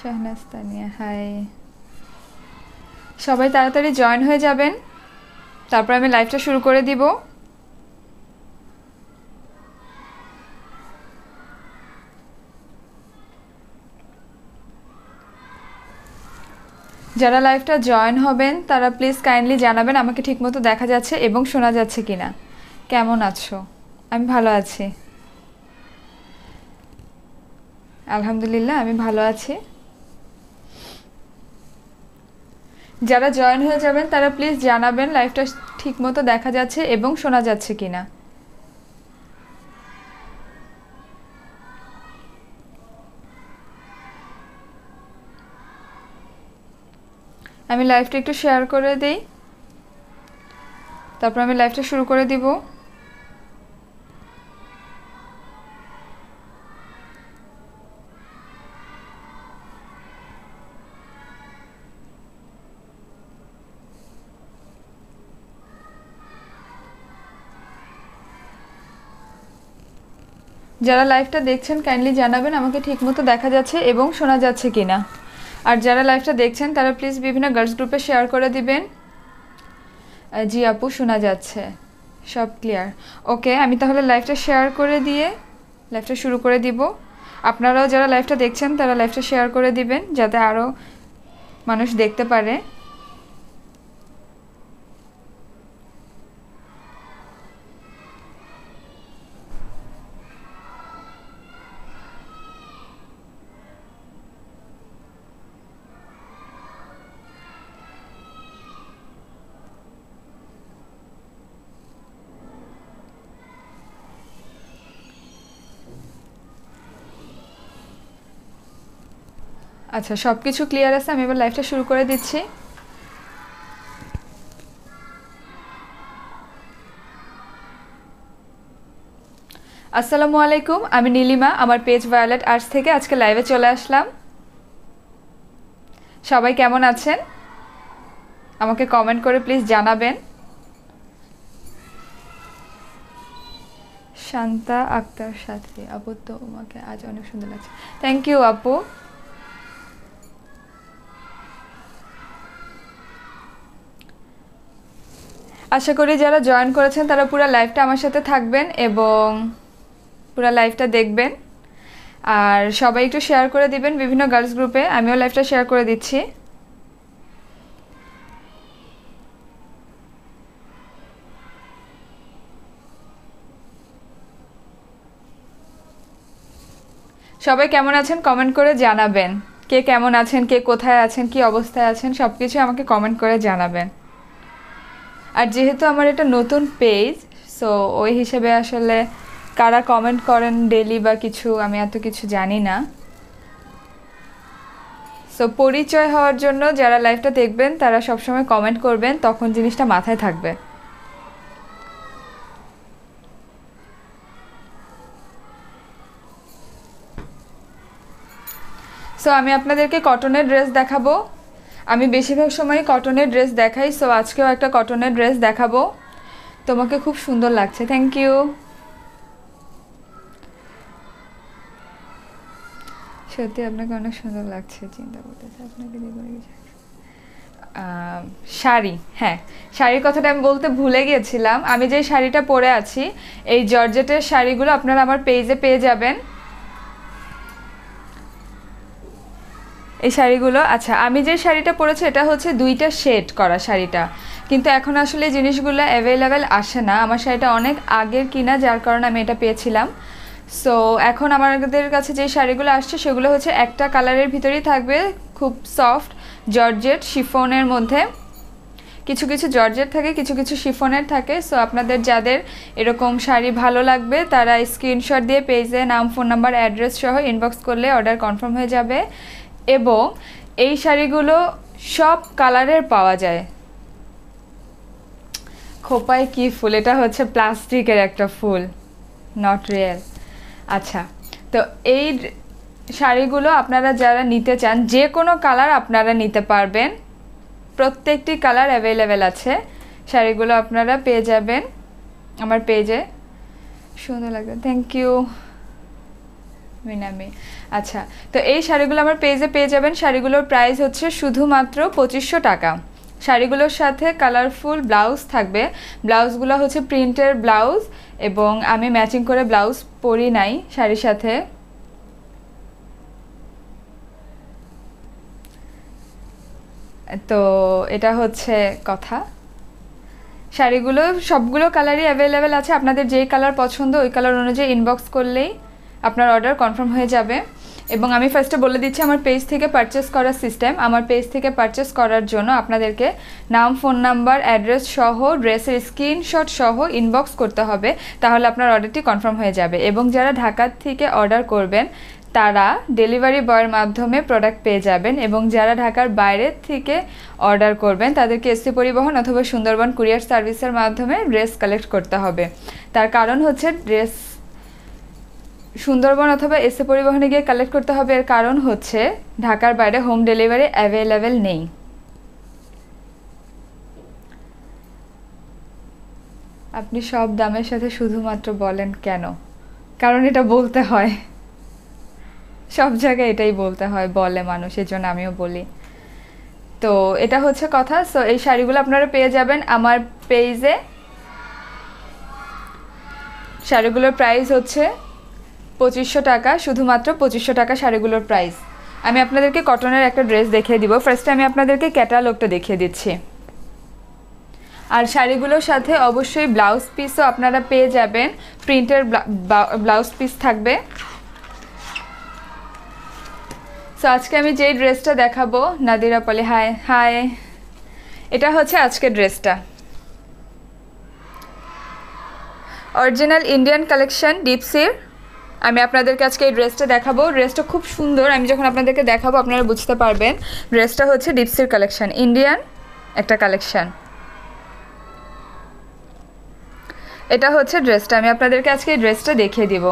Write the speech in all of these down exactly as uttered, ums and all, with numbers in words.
Shahnaz Tania high, সবাই তাড়াতাড়ি join হয়ে যাবেন, তারপর আমি লাইভটা শুরু করে দিব। যারা লাইভটা জয়েন হবেন তারা প্লিজ কাইন্ডলি জানাবেন আমাকে ঠিকমতো দেখা যাচ্ছে এবং শোনা যাচ্ছে কিনা। কেমন আছো? আমি ভালো আছি, আলহামদুলিল্লাহ আমি ভালো আছি। যারা জয়েন হয়ে যাবেন তারা প্লিজ জানাবেন লাইভটা ঠিকমতো দেখা যাচ্ছে এবং শোনা যাচ্ছে কিনা। আমি লাইভটা একটু শেয়ার করে দেই, তারপর আমি লাইভটা শুরু করে দিব। যারা লাইভটা দেখছেন কাইন্ডলি জানাবেন আমাকে ঠিকমতো দেখা যাচ্ছে এবং শোনা যাচ্ছে কিনা। আর যারা লাইভটা দেখছেন তারা প্লিজ বিভিন্ন গার্লস গ্রুপে শেয়ার করে দিবেন। জি আপু শোনা যাচ্ছে, সব ক্লিয়ার। ওকে, আমি তাহলে লাইভটা শেয়ার করে দিয়ে লাইভটা শুরু করে দিব। আপনারাও যারা লাইভটা দেখছেন তারা লাইভটা শেয়ার করে দিবেন যাতে আরও মানুষ দেখতে পারে। আচ্ছা, সব কিছু ক্লিয়ার আছে, আমি এবার লাইভটা শুরু করে দিচ্ছি। আসসালামু আলাইকুম, আমি নীলিমা, আমার পেজ ভায়োলেট আর্টস থেকে আজকে লাইভে চলে আসলাম। সবাই কেমন আছেন আমাকে কমেন্ট করে প্লিজ জানাবেন। শান্তা আক্তার সাথী আপু, তোমাকে আজ অনেক সুন্দর লাগছে। থ্যাংক ইউ আপু। আশা করি যারা জয়েন করেছেন তারা পুরো লাইভটা আমার সাথে থাকবেন এবং পুরো লাইভটা দেখবেন। আর সবাই একটু শেয়ার করে দিবেন বিভিন্ন গার্লস গ্রুপে, আমিও লাইভটা শেয়ার করে দিচ্ছি। সবাই কেমন আছেন কমেন্ট করে জানাবেন। কে কেমন আছেন, কে কোথায় আছেন, কি অবস্থায় আছেন, সব কিছু আমাকে কমেন্ট করে জানাবেন। আর যেহেতু আমার এটা নতুন পেজ, সো ওই হিসেবে আসলে কারা কমেন্ট করেন ডেলি বা কিছু আমি এত কিছু জানি না। সো পরিচয় হওয়ার জন্য যারা লাইভটা দেখবেন তারা সবসময় কমেন্ট করবেন, তখন জিনিসটা মাথায় থাকবে। সো আমি আপনাদেরকে কটনের ড্রেস দেখাবো। আমি বেশিরভাগ সময় কটনের ড্রেস দেখাই, সো আজকেও একটা কটনের ড্রেস দেখাবো। তোমাকে খুব সুন্দর লাগছে, থ্যাংক ইউ। সত্যি আপনাকে অনেক সুন্দর লাগছে, চিন্তা করতেছে আপনাকে শাড়ি। হ্যাঁ, শাড়ির কথাটা আমি বলতে ভুলে গিয়েছিলাম। আমি যে শাড়িটা পরে আছি এই জর্জেটের শাড়িগুলো আপনারা আমার পেজে পেয়ে যাবেন। এই শাড়িগুলো, আচ্ছা আমি যে শাড়িটা পরেছি এটা হচ্ছে দুইটা শেড করা শাড়িটা, কিন্তু এখন আসলে জিনিসগুলো অ্যাভেলেবেল আসে না। আমার শাড়িটা অনেক আগের কিনা, যার কারণে আমি এটা পেয়েছিলাম। সো এখন আমাদের কাছে যে শাড়িগুলো আসছে সেগুলো হচ্ছে একটা কালারের ভিতরেই থাকবে, খুব সফট জর্জেট শিফনের মধ্যে। কিছু কিছু জর্জেট থাকে, কিছু কিছু শিফনের থাকে। সো আপনাদের যাদের এরকম শাড়ি ভালো লাগবে তারা স্ক্রিনশট দিয়ে পেজে নাম, ফোন নাম্বার, অ্যাড্রেস সহ ইনবক্স করলে অর্ডার কনফার্ম হয়ে যাবে। এবং এই শাড়িগুলো সব কালারের পাওয়া যায়। খোপায় কি ফুল? এটা হচ্ছে প্লাস্টিকের একটা ফুল, নট রিয়েল। আচ্ছা, তো এই শাড়িগুলো আপনারা যারা নিতে চান যে কোনো কালার আপনারা নিতে পারবেন, প্রত্যেকটি কালার অ্যাভেলেবেল আছে। শাড়িগুলো আপনারা পেয়ে যাবেন আমার পেজে। সুন্দর লাগবে, থ্যাংক ইউ। মিনামি। আচ্ছা, তো এই শাড়িগুলো আমার পেজে পেয়ে যাবেন। শাড়িগুলোর প্রাইস হচ্ছে শুধুমাত্র পঁচিশশো টাকা। শাড়িগুলোর সাথে কালারফুল ব্লাউজ থাকবে। ব্লাউজগুলো হচ্ছে প্রিন্টের ব্লাউজ এবং আমি ম্যাচিং করে ব্লাউজ পরি নাই শাড়ির সাথে। তো এটা হচ্ছে কথা। শাড়িগুলো সবগুলো কালারই অ্যাভেলেবেল আছে, আপনাদের যেই কালার পছন্দ ওই কালার অনুযায়ী ইনবক্স করলেই আপনার অর্ডার কনফার্ম হয়ে যাবে। এবং আমি ফার্স্টে বলে দিচ্ছি আমার পেজ থেকে পারচেস করার সিস্টেম। আমার পেজ থেকে পারচেস করার জন্য আপনাদেরকে নাম, ফোন নাম্বার, অ্যাড্রেস সহ ড্রেসের স্ক্রিনশট সহ ইনবক্স করতে হবে, তাহলে আপনার অর্ডারটি কনফার্ম হয়ে যাবে। এবং যারা ঢাকা থেকে অর্ডার করবেন তারা ডেলিভারি বয়ের মাধ্যমে প্রোডাক্ট পেয়ে যাবেন। এবং যারা ঢাকার বাইরে থেকে অর্ডার করবেন তাদেরকে এসসি পরিবহন অথবা সুন্দরবন কুরিয়ার সার্ভিসের মাধ্যমে ড্রেস কালেক্ট করতে হবে। তার কারণ হচ্ছে ড্রেস সুন্দরবন অথবা এসসি পরিবহনে গিয়ে কালেক্ট করতে হবে, এর কারণ হচ্ছে ঢাকার বাইরে হোম ডেলিভারি অ্যাভেলেবেল নেই। আপনি সব দামের সাথে শুধুমাত্র বলেন কেন? কারণ এটা বলতে হয়, সব জায়গায় এটাই বলতে হয়, বলে মানুষ, এর জন্য আমিও বলি। তো এটা হচ্ছে কথা। সো এই শাড়িগুলো আপনারা পেয়ে যাবেন আমার পেজে। শাড়িগুলোর প্রাইস হচ্ছে পঁচিশশো টাকা, শুধুমাত্র পঁচিশশো টাকা শাড়িগুলোর প্রাইস। আমি আপনাদেরকে কটনের একটা ড্রেস দেখিয়ে দিব। ফার্স্টে আমি আপনাদেরকে ক্যাটালগটা দেখিয়ে দিচ্ছি। আর শাড়িগুলোর সাথে অবশ্যই ব্লাউজ পিসও আপনারা পেয়ে যাবেন, প্রিন্টের ব্লাউজ পিস থাকবে। সো আজকে আমি যেই ড্রেসটা দেখাবো, নাদিরা পলি, হাই হাই, এটা হচ্ছে আজকের ড্রেসটা। অরিজিনাল ইন্ডিয়ান কালেকশন ডিপসির। আমি আপনাদেরকে আজকে এই ড্রেসটা দেখাবো। ড্রেসটা খুব সুন্দর, আমি যখন আপনাদেরকে দেখাবো আপনারা বুঝতে পারবেন। ড্রেসটা হচ্ছে ডিপসির কালেকশন, ইন্ডিয়ান একটা কালেকশন। এটা হচ্ছে ড্রেসটা, আমি আপনাদেরকে আজকে এই ড্রেসটা দেখিয়ে দিব।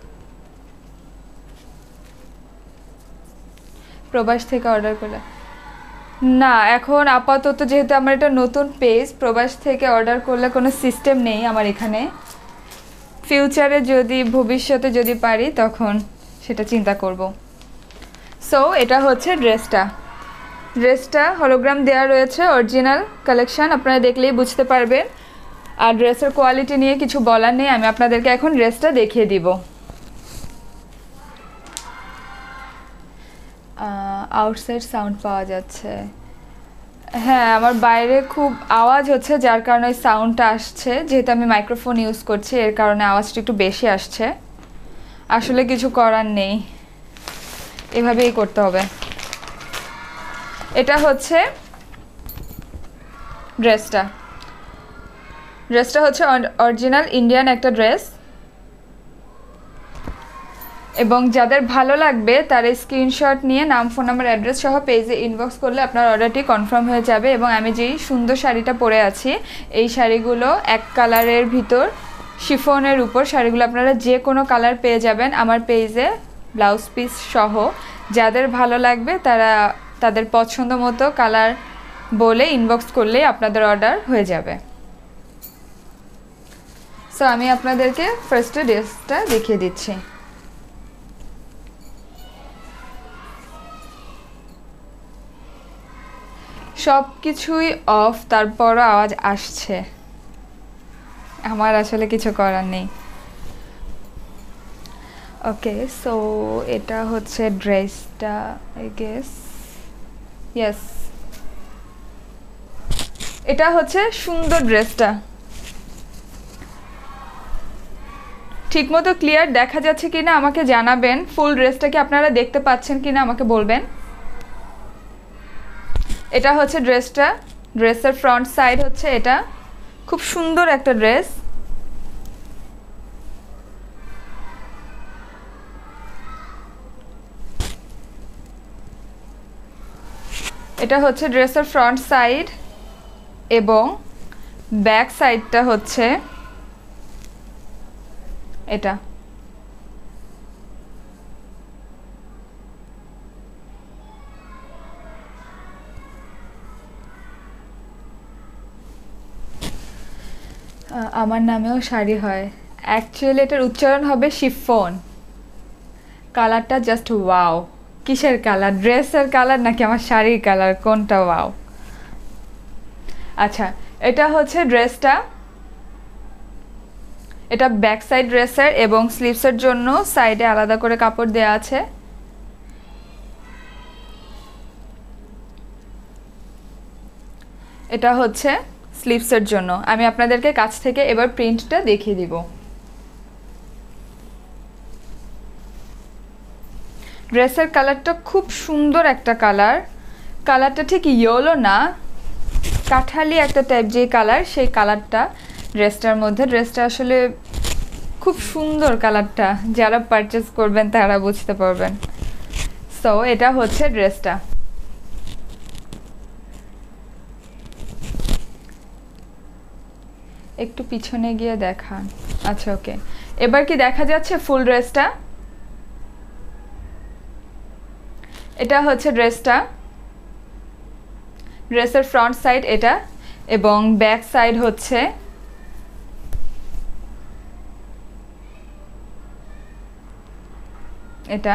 প্রবাস থেকে অর্ডার করে না, এখন আপাতত যেহেতু আমার এটা নতুন পেজ, প্রবাস থেকে অর্ডার করলে কোনো সিস্টেম নেই আমার এখানে। ফিউচারে যদি ভবিষ্যতে যদি পারি তখন সেটা চিন্তা করব। সো এটা হচ্ছে ড্রেসটা। ড্রেসটা হলোগ্রাম দেওয়া রয়েছে, অরিজিনাল কালেকশন, আপনারা দেখলেই বুঝতে পারবেন। আর ড্রেসের কোয়ালিটি নিয়ে কিছু বলার নেই, আমি আপনাদেরকে এখন ড্রেসটা দেখিয়ে দিব। আউটসাইড সাউন্ড পাওয়া যাচ্ছে, হ্যাঁ আমার বাইরে খুব আওয়াজ হচ্ছে যার কারণে ওই সাউন্ডটা আসছে। যেহেতু আমি মাইক্রোফোন ইউজ করছি এর কারণে আওয়াজটা একটু বেশি আসছে। আসলে কিছু করার নেই, এভাবেই করতে হবে। এটা হচ্ছে ড্রেসটা। ড্রেসটা হচ্ছে অরিজিনাল ইন্ডিয়ান একটা ড্রেস। এবং যাদের ভালো লাগবে তারা স্ক্রিনশট নিয়ে নাম, ফোন নাম্বার, অ্যাড্রেস সহ পেজে ইনবক্স করলে আপনার অর্ডারটি কনফার্ম হয়ে যাবে। এবং আমি যেই সুন্দর শাড়িটা পরে আছি, এই শাড়িগুলো এক কালারের ভিতর শিফনের উপর শাড়িগুলো আপনারা যে কোনো কালার পেয়ে যাবেন আমার পেজে, ব্লাউজ পিস সহ। যাদের ভালো লাগবে তারা তাদের পছন্দ মতো কালার বলে ইনবক্স করলেই আপনাদের অর্ডার হয়ে যাবে। সো আমি আপনাদেরকে ফার্স্টে ড্রেসটা দেখিয়ে দিচ্ছি। সব কিছুই অফ, তারপরও আওয়াজ আসছে, আমার আসলে কিছু করার নেই। ওকে, সো এটা হচ্ছে ড্রেসটা, আই গেস, ইয়েস, এটা হচ্ছে সুন্দর ড্রেসটা। ঠিকমতো ক্লিয়ার দেখা যাচ্ছে কিনা আমাকে জানাবেন। ফুল ড্রেসটাকে আপনারা দেখতে পাচ্ছেন কিনা আমাকে বলবেন। এটা হচ্ছে ড্রেসটা, ড্রেসের ফ্রন্ট সাইড হচ্ছে এটা। খুব সুন্দর একটা ড্রেস। এটা হচ্ছে ড্রেসের ফ্রন্ট সাইড এবং ব্যাক সাইডটা হচ্ছে এটা। আমার নামেও শাড়ি হয়, অ্যাকচুয়ালি এটার উচ্চারণ হবে শিফন। কালারটা জাস্ট ওয়াও। কিসের কালার? ড্রেসের কালার নাকি আমার শাড়ির কালার, কোনটা ওয়াও? আচ্ছা, এটা হচ্ছে ড্রেসটা, এটা ব্যাক সাইড ড্রেসের এবং স্লিভসের জন্য সাইডে আলাদা করে কাপড় দেওয়া আছে। এটা হচ্ছে স্লিভসের জন্য। আমি আপনাদেরকে কাছ থেকে এবার প্রিন্টটা দেখিয়ে দিব। ড্রেসের কালারটা খুব সুন্দর একটা কালার। কালারটা ঠিক ইয়েলো না, কাঠালি একটা টাইপ যে কালার, সেই কালারটা ড্রেসটার মধ্যে। ড্রেসটা আসলে খুব সুন্দর কালারটা, যারা পারচেস করবেন তারা বুঝতে পারবেন। সো এটা হচ্ছে ড্রেসটা। একটু পিছনে গিয়ে দেখান। আচ্ছা ওকে, এবার কি দেখা যাচ্ছে ফুল ড্রেসটা? এটা হচ্ছে ড্রেসটা, ড্রেসের ফ্রন্ট সাইড এটা, এবং ব্যাক সাইড হচ্ছে এটা।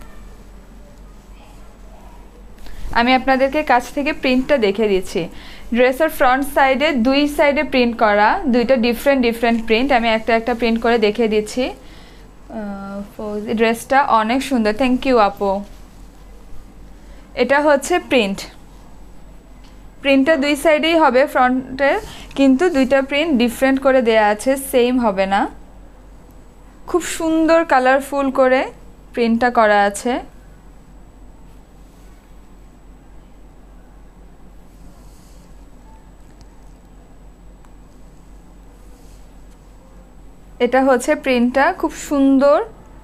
আমি আপনাদেরকে কাছ থেকে প্রিন্টটা দেখে দিচ্ছি। ড্রেসের ফ্রন্ট সাইডে দুই সাইডে প্রিন্ট করা, দুইটা ডিফারেন্ট ডিফারেন্ট প্রিন্ট। আমি একটা একটা প্রিন্ট করে দেখিয়ে দিচ্ছি। ড্রেসটা অনেক সুন্দর, থ্যাংক ইউ আপু। এটা হচ্ছে প্রিন্ট, প্রিন্টটা দুই সাইডেই হবে ফ্রন্টের, কিন্তু দুইটা প্রিন্ট ডিফারেন্ট করে দেয়া আছে, সেম হবে না। খুব সুন্দর কালারফুল করে প্রিন্টটা করা আছে। এটা হচ্ছে প্রিন্টটা, খুব সুন্দর।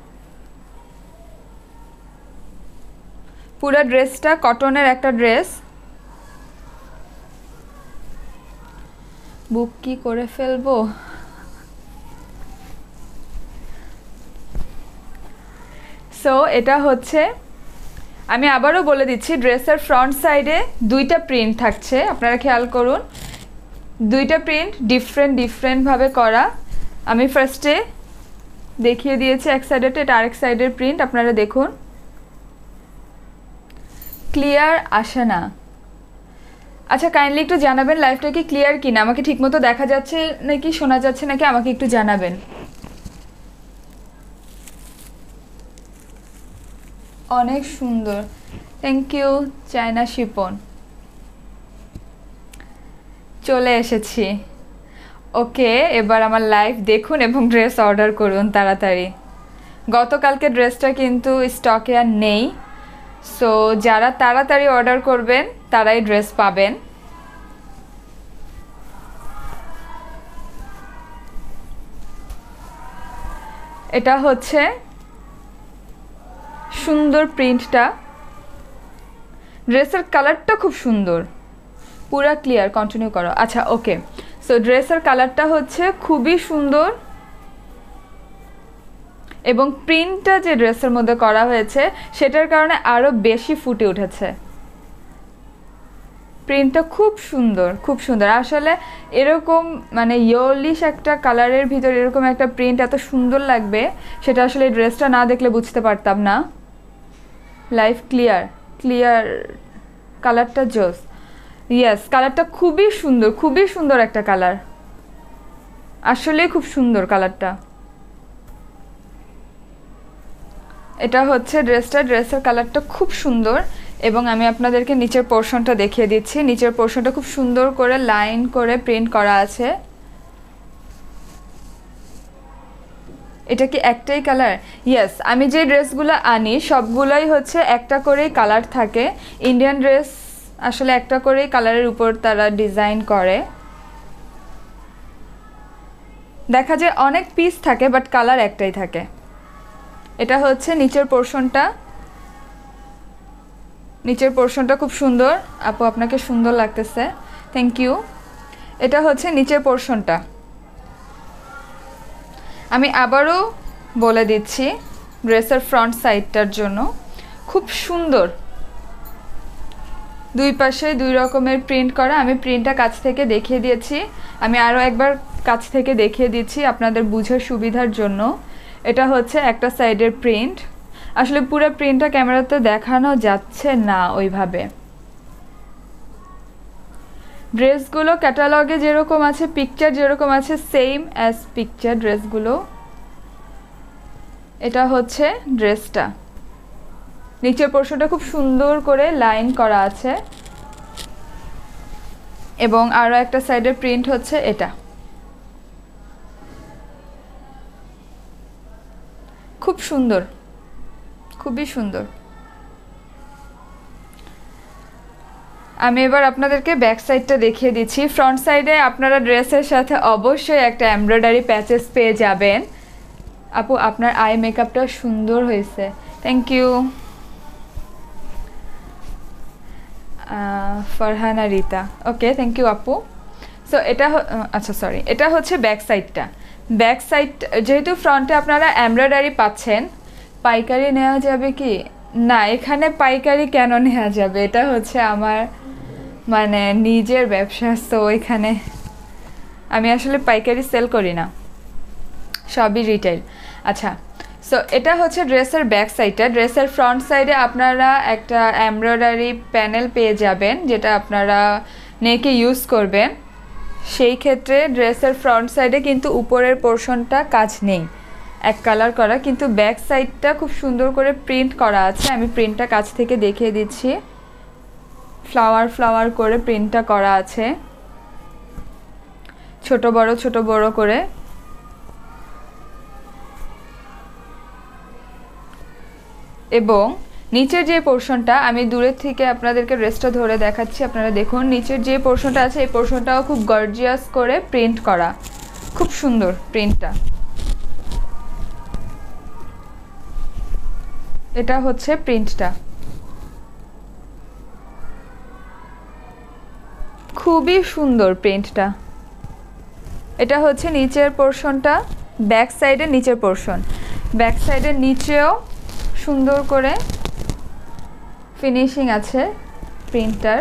পুরো ড্রেসটা কটনের একটা ড্রেস। বুক কি করে ফেলবো? সো এটা হচ্ছে, আমি আবারও বলে দিচ্ছি, ড্রেসের ফ্রন্ট সাইডে দুইটা প্রিন্ট থাকছে, আপনারা খেয়াল করুন। দুইটা প্রিন্ট ডিফারেন্ট ডিফারেন্টভাবে করা। আমি ফার্স্টে দেখিয়ে দিয়েছি এক সাইডেটা, এটা আরেক সাইডের প্রিন্ট, আপনারা দেখুন। ক্লিয়ার আসে না? আচ্ছা কাইন্ডলি একটু জানাবেন লাইভটা কি ক্লিয়ার কিনা, আমাকে ঠিকমতো দেখা যাচ্ছে নাকি শোনা যাচ্ছে নাকি, আমাকে একটু জানাবেন। অনেক সুন্দর, থ্যাংক ইউ চায়না শিপন। চলে এসেছি। ওকে, এবার আমার লাইভ দেখুন এবং ড্রেস অর্ডার করুন তাড়াতাড়ি। গতকালকে ড্রেসটা কিন্তু স্টকে আর নেই, সো যারা তাড়াতাড়ি অর্ডার করবেন তারাই ড্রেস পাবেন। এটা হচ্ছে সুন্দর প্রিন্টটা, ড্রেসের কালারটা খুব সুন্দর, পুরা ক্লিয়ার। কন্টিনিউ করো। আচ্ছা ওকে, সো ড্রেসের কালারটা হচ্ছে খুবই সুন্দর, এবং প্রিন্টটা যে ড্রেসের মধ্যে করা হয়েছে সেটার কারণে আরও বেশি ফুটে উঠেছে। প্রিন্টটা খুব সুন্দর, খুব সুন্দর। আসলে এরকম মানে ইয়েলিশ একটা কালারের ভিতর এরকম একটা প্রিন্ট এত সুন্দর লাগবে, সেটা আসলে এই ড্রেসটা না দেখলে বুঝতে পারতাম না। লাইভ ক্লিয়ার, ক্লিয়ার, কালারটা জোস। ইয়েস, কালারটা খুবই সুন্দর, খুবই সুন্দর একটা কালার, আসলে খুব সুন্দর কালারটা। এটা হচ্ছে ড্রেসটা, ড্রেসের কালারটা খুব সুন্দর, এবং আমি আপনাদেরকে নিচের পোর্শনটা দেখিয়ে দিচ্ছি। নিচের পোর্শনটা খুব সুন্দর করে লাইন করে প্রিন্ট করা আছে। এটা কি একটাই কালার? ইয়েস, আমি যে ড্রেসগুলো আনি সবগুলোই হচ্ছে একটা করেই কালার থাকে। ইন্ডিয়ান ড্রেস আসলে একটা করেই কালারের উপর তারা ডিজাইন করে, দেখা যায় অনেক পিস থাকে বাট কালার একটাই থাকে। এটা হচ্ছে নিচের পোর্শনটা, নিচের পোর্শনটা খুব সুন্দর। আপু আপনাকে সুন্দর লাগতেছে, থ্যাংক ইউ। এটা হচ্ছে নিচের পোর্শনটা। আমি আবারও বলে দিচ্ছি, ড্রেসের ফ্রন্ট সাইডটার জন্য খুব সুন্দর, দুই পাশে দুই রকমের প্রিন্ট করা। আমি প্রিন্টটা কাছ থেকে দেখিয়ে দিয়েছি, আমি আরও একবার কাছ থেকে দেখিয়ে দিচ্ছি আপনাদের বুঝার সুবিধার জন্য। এটা হচ্ছে একটা সাইডের প্রিন্ট, আসলে পুরো প্রিন্টটা ক্যামেরাতে দেখানো যাচ্ছে না ওইভাবে। ড্রেসগুলো ক্যাটালগে যেরকম আছে, পিকচার যেরকম আছে, সেম অ্যাজ পিকচার ড্রেসগুলো। এটা হচ্ছে ড্রেসটা, নিচের পোর্শনটা খুব সুন্দর করে লাইন করা আছে এবং আরও একটা সাইডের প্রিন্ট হচ্ছে এটা। খুব সুন্দর, খুবই সুন্দর। আমি এবার আপনাদেরকে ব্যাক সাইডটা দেখিয়ে দিচ্ছি। ফ্রন্ট সাইডে আপনারা ড্রেসের সাথে অবশ্যই একটা এমব্রয়ডারি প্যাচেস পেয়ে যাবেন। আপু আপনার আই মেকআপটা সুন্দর হয়েছে, thank you. Farhana Rita, okay thank you আপু। সো এটা আচ্ছা সরি, এটা হচ্ছে ব্যাক সাইডটা। ব্যাক সাইড যেহেতু ফ্রন্টে আপনারা এমব্রয়ডারি পাচ্ছেন, পাইকারি নেওয়া যাবে কি না? এখানে পাইকারি কেন নেওয়া যাবে, এটা হচ্ছে আমার মানে নিজের ব্যবসা। তো এখানে আমি আসলে পাইকারি সেল করি না, সবই রিটেল। আচ্ছা, সো এটা হচ্ছে ড্রেসের ব্যাক সাইডটা। ড্রেসের ফ্রন্ট সাইডে আপনারা একটা এমব্রয়ডারি প্যানেল পেয়ে যাবেন, যেটা আপনারা নেকে ইউজ করবেন। সেই ক্ষেত্রে ড্রেসের ফ্রন্ট সাইডে কিন্তু উপরের পোর্শনটা কাজ নেই, এক কালার করা, কিন্তু ব্যাক সাইডটা খুব সুন্দর করে প্রিন্ট করা আছে। আমি প্রিন্টটা কাছ থেকে দেখিয়ে দিচ্ছি। ফ্লাওয়ার ফ্লাওয়ার করে প্রিন্টটা করা আছে, ছোট বড় ছোট বড় করে। এবং নিচের যে পোর্শনটা, আমি দূরের থেকে আপনাদেরকে ড্রেসটা ধরে দেখাচ্ছি, আপনারা দেখুন নিচের যে পোর্শনটা আছে এই পোর্শনটাও খুব গর্জিয়াস করে প্রিন্ট করা, খুব সুন্দর প্রিন্টটা। এটা হচ্ছে প্রিন্টটা, খুবই সুন্দর প্রিন্টটা। এটা হচ্ছে নিচের পোর্শনটা, ব্যাক সাইডের নিচের পোর্শন। ব্যাক সাইডের নিচেও সুন্দর করে ফিনিশিং আছে প্রিন্টার।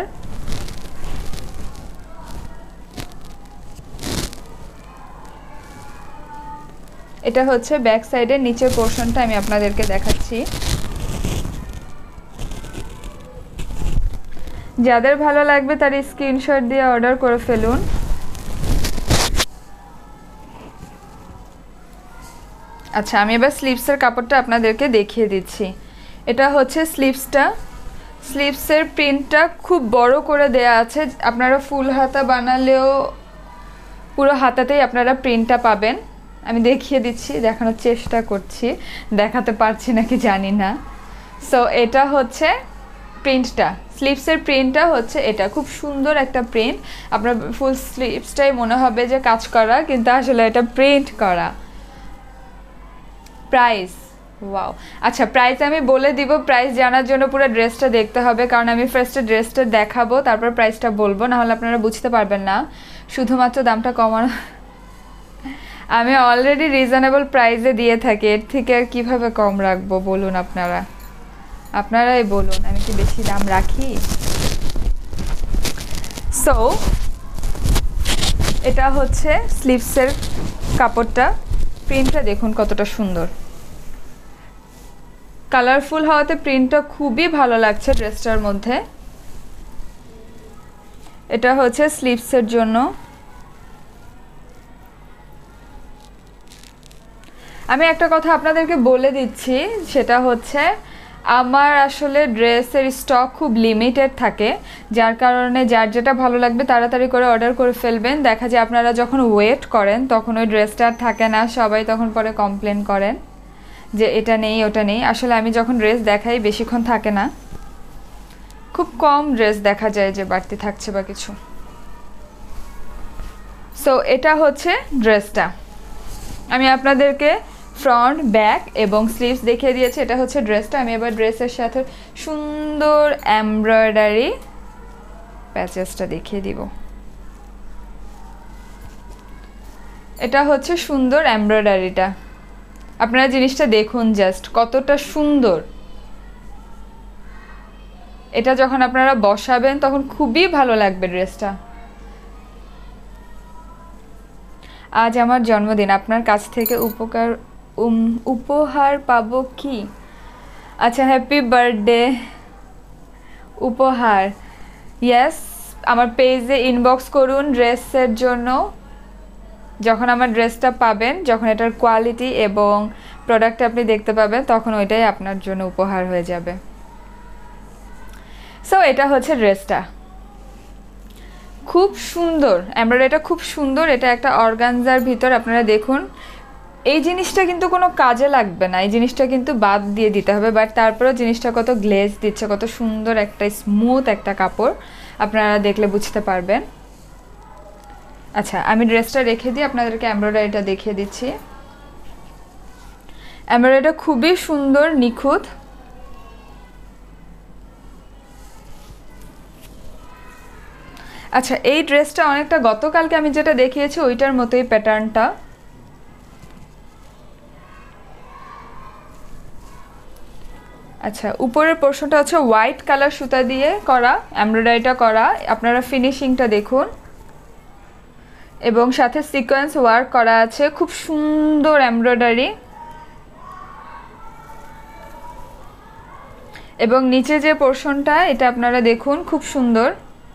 এটা হচ্ছে ব্যাক সাইডের নিচের পোর্শনটা, আমি আপনাদেরকে দেখাচ্ছি। যাদের ভালো লাগবে তার স্ক্রিনশট দিয়ে অর্ডার করে ফেলুন। আচ্ছা, আমি এবার স্লিভসের কাপড়টা আপনাদেরকে দেখিয়ে দিচ্ছি। এটা হচ্ছে স্লিভসটা। স্লিভসের প্রিন্টটা খুব বড় করে দেয়া আছে, আপনারা ফুল হাতা বানালেও পুরো হাতাতেই আপনারা প্রিন্টটা পাবেন। আমি দেখিয়ে দিচ্ছি, দেখানোর চেষ্টা করছি, দেখাতে পারছি নাকি জানি না। সো এটা হচ্ছে প্রিন্টটা, স্লিভসের প্রিন্টটা হচ্ছে এটা, খুব সুন্দর একটা প্রিন্ট। আপনার ফুল স্লিভসটাই মনে হবে যে কাজ করা, কিন্তু আসলে এটা প্রিন্ট করা। প্রাইস, ওয়াও, আচ্ছা প্রাইস আমি বলে দিব। প্রাইস জানার জন্য পুরো ড্রেসটা দেখতে হবে, কারণ আমি ফার্স্টে ড্রেসটা দেখাবো, তারপর প্রাইসটা বলবো, নাহলে আপনারা বুঝতে পারবেন না। শুধুমাত্র দামটা কমানো, আমি অলরেডি রিজনেবল প্রাইসে দিয়ে থাকি, এর থেকে আর কীভাবে কম রাখবো বলুন আপনারা, আপনারাই বলুন, আমি কি বেশি দাম রাখি? সো এটা হচ্ছে স্লিভসের কাপড়টা, প্রিন্টটা দেখুন কতটা সুন্দর, কালারফুল হওয়াতে প্রিন্টটা খুবই ভালো লাগছে ড্রেসটার মধ্যে। এটা হচ্ছে স্লিভসের জন্য। আমি একটা কথা আপনাদেরকে বলে দিচ্ছি, সেটা হচ্ছে আমার আসলে ড্রেসের স্টক খুব লিমিটেড থাকে, যার কারণে যার যেটা ভালো লাগবে তাড়াতাড়ি করে অর্ডার করে ফেলবেন। দেখা যায় আপনারা যখন ওয়েট করেন তখন ওই ড্রেসটা আর থাকে না, সবাই তখন পরে কমপ্লেন করেন যে এটা নেই ওটা নেই। আসলে আমি যখন ড্রেস দেখাই বেশিক্ষণ থাকে না, খুব কম ড্রেস দেখা যায় যে বাড়তি থাকছে বা কিছু। সো এটা হচ্ছে ড্রেসটা, আমি আপনাদেরকে ফ্রন্ট, ব্যাক এবং স্লিভস দেখিয়ে দিয়েছি। এটা হচ্ছে ড্রেসটা। আমি এবার ড্রেসের সাথে সুন্দর এমব্রয়ডারি প্যাচেসটা দেখিয়ে দিব। এটা হচ্ছে সুন্দর এমব্রয়ডারিটা, আপনারা জিনিসটা দেখুন জাস্ট কতটা সুন্দর। এটা যখন আপনারা বসাবেন তখন খুবই ভালো লাগবে ড্রেসটা। আজ আমার জন্মদিন, আপনার কাছ থেকে উপকার উপহার পাবো কি? আচ্ছা, হ্যাপি বার্থডে উপহার। ইয়েস, আমার পেজে ইনবক্স করুন ড্রেসের জন্য। যখন আমার ড্রেসটা পাবেন, যখন এটার কোয়ালিটি এবং প্রোডাক্ট আপনি দেখতে পাবেন, তখন ওইটাই আপনার জন্য উপহার হয়ে যাবে। সো এটা হচ্ছে ড্রেসটা, খুব সুন্দর এমব্রয়ডারিটা, খুব সুন্দর। এটা একটা অর্গানজার ভিতর, আপনারা দেখুন। এই জিনিসটা কিন্তু কোনো কাজে লাগবে না, এই জিনিসটা কিন্তু বাদ দিয়ে দিতে হবে, বাট তারপরেও জিনিসটা কত গ্লেজ দিচ্ছে, কত সুন্দর একটা স্মুথ একটা কাপড়, আপনারা দেখলে বুঝতে পারবেন। আচ্ছা, আমি ড্রেসটা রেখে দিই, আপনাদেরকে এমব্রয়ডারিটা দেখিয়ে দিচ্ছি। এমব্রয়ডারিটা খুবই সুন্দর, নিখুঁত। আচ্ছা, এই ড্রেসটা অনেকটা গতকালকে আমি যেটা দেখিয়েছি ওইটার মতোই প্যাটার্নটা। আচ্ছা, উপরের পোর্শনটা হচ্ছে হোয়াইট কালার সুতা দিয়ে করা, এমব্রয়ডারিটা করা, আপনারা ফিনিশিংটা দেখুন। এবং সাথে সিকোয়েন্স ওয়ার্ক করা আছে, খুব সুন্দর এমব্রয়ডারি। এবং নিচে যে পোর্শনটা, এটা আপনারা দেখুন, খুব সুন্দর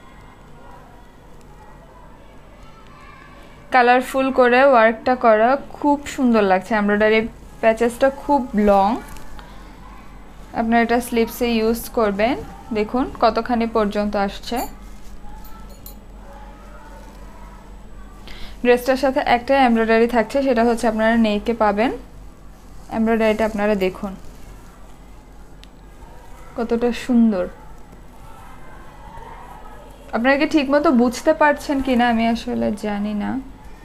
কালারফুল করে ওয়ার্কটা করা, খুব সুন্দর লাগছে। এমব্রয়ডারি প্যাচেসটা খুব লং, আপনারা এটা স্লিপসে ইউজ করবেন। দেখুন কতখানি পর্যন্ত আসছে। ড্রেসটার সাথে একটা এমব্রয়ডারি থাকছে, সেটা হচ্ছে আপনারা নেকে পাবেন। এমব্রয়ডারিটা আপনারা দেখুন কতটা সুন্দর। আপনারা কি ঠিক মতো বুঝতে পারছেন কিনা আমি আসলে জানি না।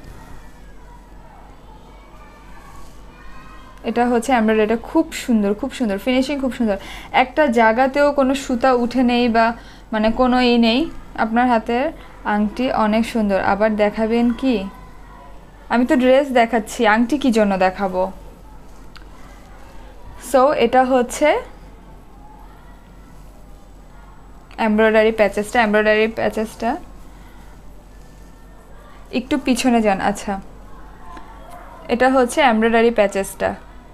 এটা হচ্ছে এমব্রয়ডারিটা, খুব সুন্দর, খুব সুন্দর ফিনিশিং, খুব সুন্দর। একটা জায়গাতেও কোনো সুতা উঠে নেই বা মানে কোনো ই নেই। আপনার হাতের আংটি অনেক সুন্দর। আবার দেখাবেন কি? আমি তো ড্রেস দেখাচ্ছি, আংটি কি জন্য দেখাবো? সো এটা হচ্ছে এমব্রয়ডারি প্যাচেসটা। এমব্রয়ডারি প্যাচেসটা একটু পিছনে যান। আচ্ছা, এটা হচ্ছে এমব্রয়ডারি প্যাচেসটা,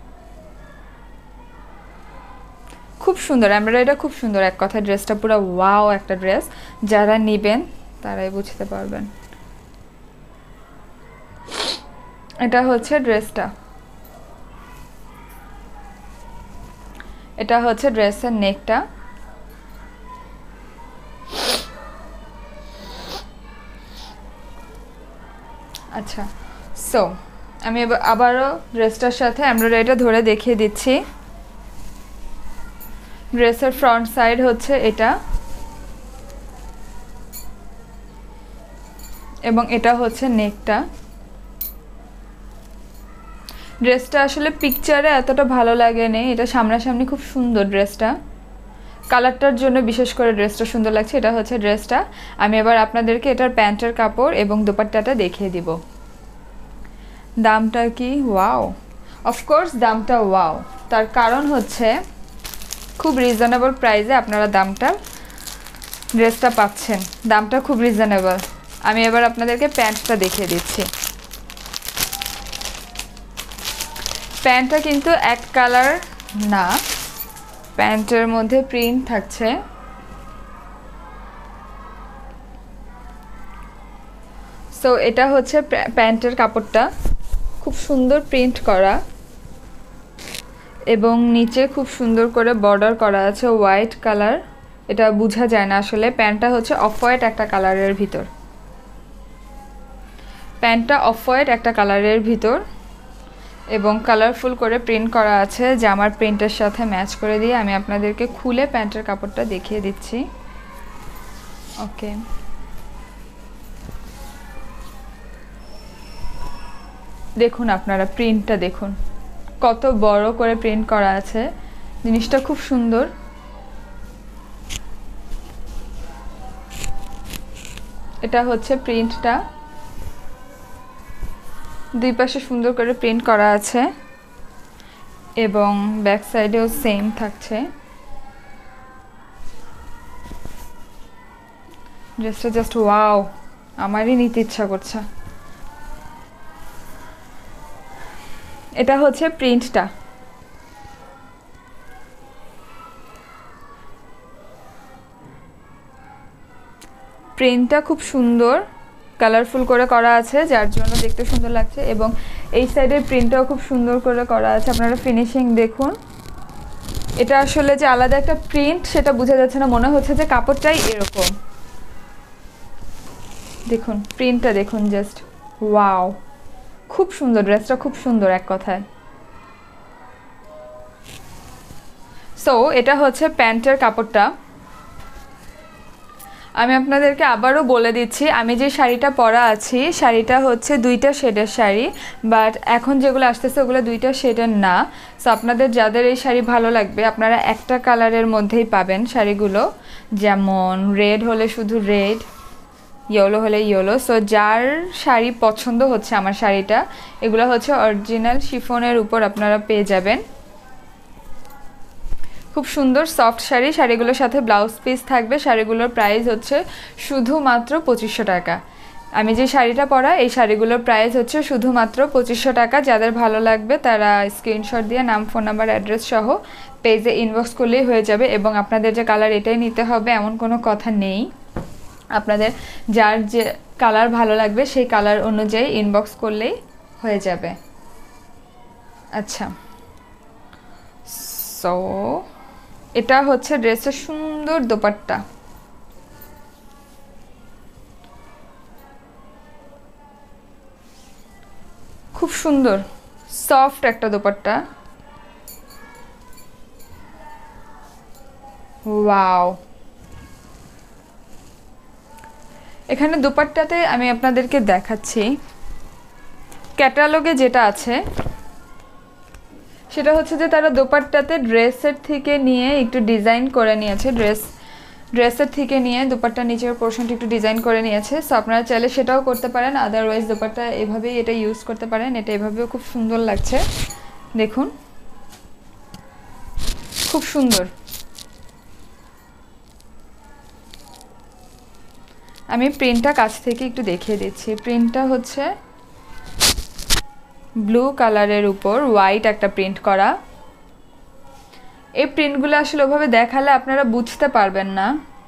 খুব সুন্দর এমব্রয়ডারিটা, খুব সুন্দর। এক কথা ড্রেসটা পুরো ওয়াও একটা ড্রেস। যারা নেবেন তারাই বুঝতে পারবেন। এটা হচ্ছে ড্রেসটা, এটা হচ্ছে ড্রেসের নেকটা। আচ্ছা, সো আমি আবারও ড্রেসটার সাথে এমব্রয়ডারিটা ধরে দেখিয়ে দিচ্ছি। ড্রেসের ফ্রন্ট সাইড হচ্ছে এটা, এবং এটা হচ্ছে নেকটা। ড্রেসটা আসলে পিকচারে এতটা ভালো লাগেনি, এটা সামনাসামনি খুব সুন্দর ড্রেসটা। কালারটার জন্য বিশেষ করে ড্রেসটা সুন্দর লাগছে। এটা হচ্ছে ড্রেসটা। আমি এবার আপনাদেরকে এটার প্যান্টের কাপড় এবং দোপাট্টাটা দেখিয়ে দিব। দামটা কি ওয়াও, অফকোর্স দামটা ওয়াও। তার কারণ হচ্ছে খুব রিজনেবল প্রাইসে আপনারা দামটা ড্রেসটা পাচ্ছেন, দামটা খুব রিজনেবল। আমি এবার আপনাদেরকে প্যান্টটা দেখিয়ে দিচ্ছি। প্যান্টটা কিন্তু এক কালার না, প্যান্টের মধ্যে প্রিন্ট থাকছে। সো এটা হচ্ছে প্যান্টের কাপড়টা, খুব সুন্দর প্রিন্ট করা এবং নিচে খুব সুন্দর করে বর্ডার করা আছে হোয়াইট কালার। এটা বোঝা যায় না আসলে। প্যান্টটা হচ্ছে অফ হোয়াইট একটা কালারের ভিতর, প্যান্টটা অফ হোয়াইট একটা কালারের ভিতর এবং কালারফুল করে প্রিন্ট করা আছে। জামার প্রিন্টের সাথে ম্যাচ করে দিয়ে আমি আপনাদেরকে খুলে প্যান্টের কাপড়টা দেখিয়ে দিচ্ছি। ওকে, দেখুন আপনারা প্রিন্টটা দেখুন, কত বড় করে প্রিন্ট করা আছে। জিনিসটা খুব সুন্দর। এটা হচ্ছে প্রিন্টটা, দুই পাশে সুন্দর করে প্রিন্ট করা আছে এবং ব্যাক সাইডেও সেম থাকছে। ড্রেসটা জাস্ট ওয়াও, আমারই নিতে ইচ্ছা করছে। এটা হচ্ছে প্রিন্টটা, প্রিন্টটা খুব সুন্দর কালারফুল করে করা আছে, যার জন্য দেখতে সুন্দর লাগছে। এবং এই সাইডের প্রিন্টটাও খুব সুন্দর করে করা আছে, আপনারা ফিনিশিং দেখুন। এটা আসলে যে আলাদা একটা প্রিন্ট সেটা বোঝা যাচ্ছে না, মনে হচ্ছে যে কাপড়টাই এরকম। দেখুন প্রিন্টটা দেখুন, জাস্ট ওয়াও, খুব সুন্দর, ড্রেসটা খুব সুন্দর এক কথায়। সো এটা হচ্ছে প্যান্টের কাপড়টা। আমি আপনাদেরকে আবারও বলে দিচ্ছি, আমি যে শাড়িটা পরা আছি শাড়িটা হচ্ছে দুইটা শেডের শাড়ি, বাট এখন যেগুলো আসতেছে ওগুলো দুইটা শেডের না। সো আপনাদের যাদের এই শাড়ি ভালো লাগবে আপনারা একটা কালারের মধ্যেই পাবেন শাড়িগুলো, যেমন রেড হলে শুধু রেড, ইয়েলো হলে ইয়েলো। সো যার শাড়ি পছন্দ হচ্ছে আমার শাড়িটা, এগুলো হচ্ছে অরিজিনাল শিফনের উপর আপনারা পেয়ে যাবেন। খুব সুন্দর সফট শাড়ি, শাড়িগুলোর সাথে ব্লাউজ পিস থাকবে। শাড়িগুলোর প্রাইস হচ্ছে শুধুমাত্র পঁচিশশো টাকা। আমি যে শাড়িটা পরা এই শাড়িগুলোর প্রাইস হচ্ছে শুধুমাত্র পঁচিশশো টাকা। যাদের ভালো লাগবে তারা স্ক্রিনশট দিয়ে নাম, ফোন নাম্বার, অ্যাড্রেস সহ পেজে ইনবক্স করলেই হয়ে যাবে। এবং আপনাদের যে কালার এটাই নিতে হবে এমন কোনো কথা নেই, আপনাদের যার যে কালার ভালো লাগবে সেই কালার অনুযায়ী ইনবক্স করলেই হয়ে যাবে। আচ্ছা, সো এটা হচ্ছে ড্রেসের সুন্দর দোপাট্টা। খুব সুন্দর সফট একটা দোপাট্টা, ওয়াও। এখানে দোপাট্টাতে আমি আপনাদেরকে দেখাচ্ছি, ক্যাটালগে যেটা আছে সেটা হচ্ছে যে তারা দোপাট্টাতে ড্রেসের থেকে নিয়ে একটু ডিজাইন করে নিয়েছে, ড্রেস ড্রেসের থেকে নিয়ে দোপাট্টা নিচের পোর্শনটা একটু ডিজাইন করে নিয়েছে। সো আপনারা চাইলে সেটাও করতে পারেন, আদারওয়াইজ দোপাট্টা এভাবেই এটা ইউজ করতে পারেন। এটা এভাবেও খুব সুন্দর লাগছে, দেখুন খুব সুন্দর। আমি প্রিন্টটা কাছ থেকে একটু দেখিয়ে দিচ্ছি। প্রিন্টটা হচ্ছে ব্লু কালারের উপর হোয়াইট একটা প্রিন্ট করা। এই প্রিন্টগুলো আসলে ওভাবে দেখালে আপনারা বুঝতে পারবেন না।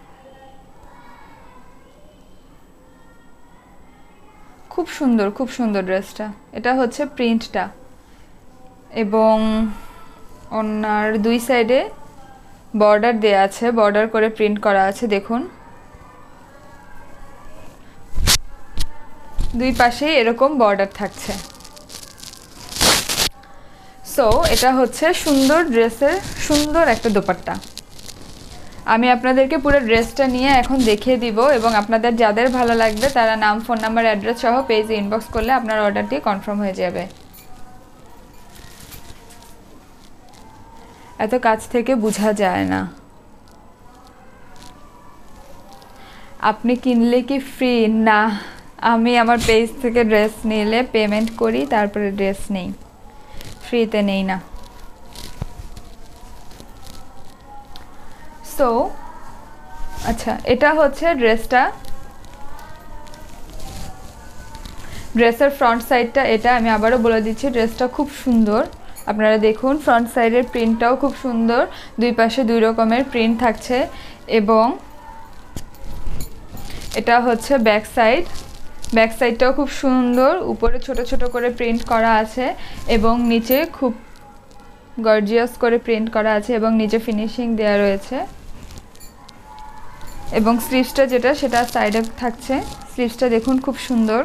খুব সুন্দর, খুব সুন্দর ড্রেসটা। এটা হচ্ছে প্রিন্টটা, এবং ওনার দুই সাইডে বর্ডার দেয়া আছে, বর্ডার করে প্রিন্ট করা আছে, দেখুন দুই পাশেই এরকম বর্ডার থাকছে। সো এটা হচ্ছে সুন্দর ড্রেসের সুন্দর একটা দোপাট্টা। আমি আপনাদেরকে পুরো ড্রেসটা নিয়ে এখন দেখিয়ে দিব, এবং আপনাদের যাদের ভালো লাগবে তারা নাম, ফোন নাম্বার, অ্যাড্রেস সহ পেজে ইনবক্স করলে আপনার অর্ডারটি কনফার্ম হয়ে যাবে। এত কাছ থেকে বোঝা যায় না। আপনি কিনলে কি ফ্রি? না, আমি আমার পেজ থেকে ড্রেস নিলে পেমেন্ট করি, তারপরে ড্রেস নেই, ফ্রিতে নেই না। সো আচ্ছা, এটা হচ্ছে ড্রেসটা, ড্রেসের ফ্রন্ট সাইডটা এটা। আমি আবারও বলে দিচ্ছি, ড্রেসটা খুব সুন্দর। আপনারা দেখুন ফ্রন্ট সাইডের প্রিন্টটাও খুব সুন্দর, দুই পাশে দুই রকমের প্রিন্ট থাকছে। এবং এটা হচ্ছে ব্যাক সাইড, ব্যাক সাইডটাও খুব সুন্দর, উপরে ছোট ছোট করে প্রিন্ট করা আছে এবং নিচে খুব গর্জিয়াস করে প্রিন্ট করা আছে, এবং নিচে ফিনিশিং দেওয়া রয়েছে। এবং স্লিভসটা যেটা সেটা সাইডে থাকছে, স্লিভসটা দেখুন খুব সুন্দর।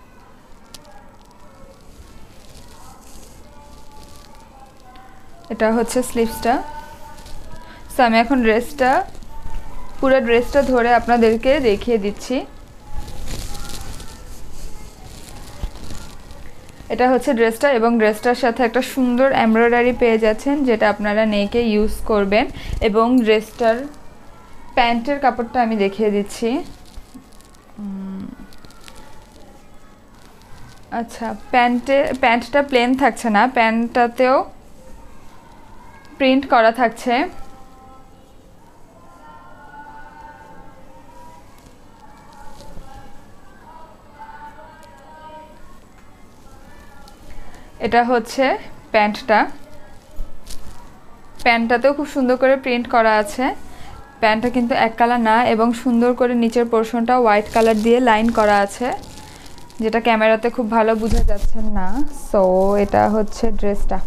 এটা হচ্ছে স্লিভসটা। সো আমি এখন ড্রেসটা, পুরো ড্রেসটা ধরে আপনাদেরকে দেখিয়ে দিচ্ছি। এটা হচ্ছে ড্রেসটা, এবং ড্রেসটার সাথে একটা সুন্দর এমব্রয়ডারি পেয়ে যাচ্ছেন, যেটা আপনারা নেকে ইউজ করবেন। এবং ড্রেসটার প্যান্টের কাপড়টা আমি দেখিয়ে দিচ্ছি। আচ্ছা, প্যান্টে প্যান্টটা প্লেন থাকছে না, প্যান্টটাতেও প্রিন্ট করা থাকছে। এটা হচ্ছে প্যান্টটা, প্যান্টটাতেও খুব সুন্দর করে প্রিন্ট করা আছে। প্যান্টটা কিন্তু এক কালার না এবং সুন্দর করে নিচের পোর্শনটা হোয়াইট কালার দিয়ে লাইন করা আছে, যেটা ক্যামেরাতে খুব ভালো বোঝা যাচ্ছে না। সো এটা হচ্ছে ড্রেসটা,